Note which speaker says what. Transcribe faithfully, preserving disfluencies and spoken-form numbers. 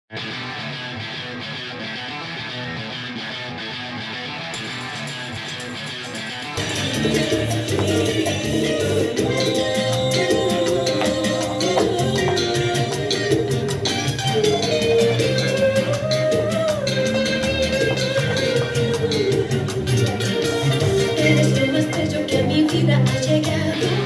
Speaker 1: Eres lo más bello que a mi vida ha llegado.